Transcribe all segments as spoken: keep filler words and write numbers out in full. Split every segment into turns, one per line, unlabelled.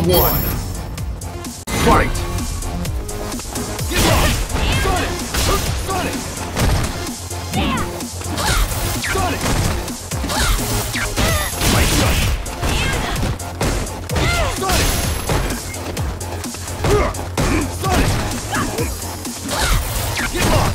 one. Fight!
Get off! Sonic! Sonic! Sonic! Light shot! Sonic! Sonic! Get off!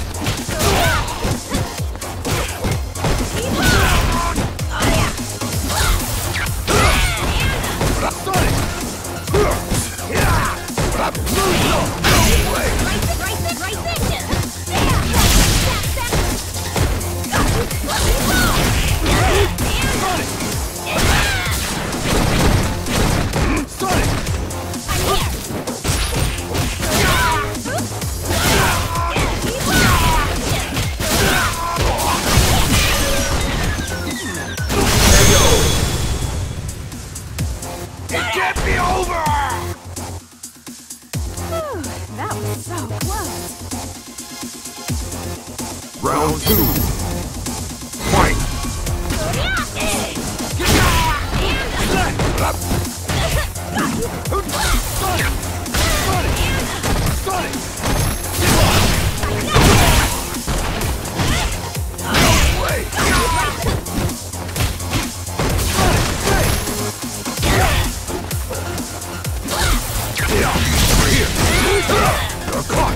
Round two. Fight! You're caught!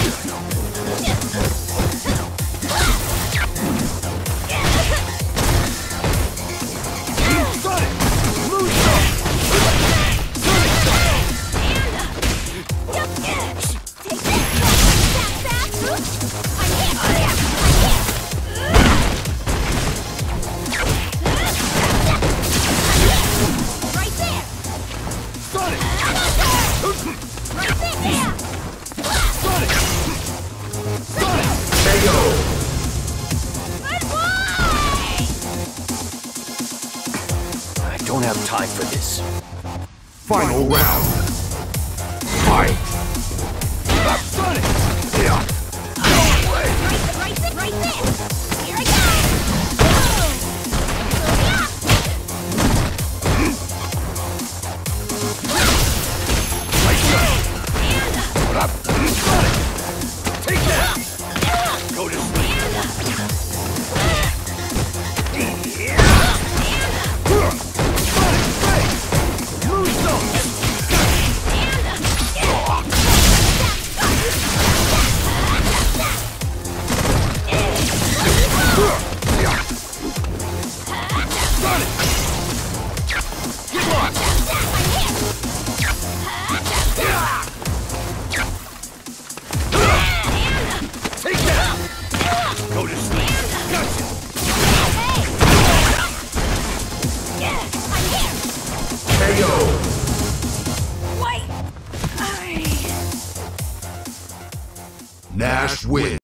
I don't have time for this.
Final round. Fight!
Sonic!
Yeah.
Right, right, right there! Here I go!
Light shot! What up? Sonic! Take that! Go to sleep! Go to sleep. Gotcha.
K O.
Wait.
Nash wins.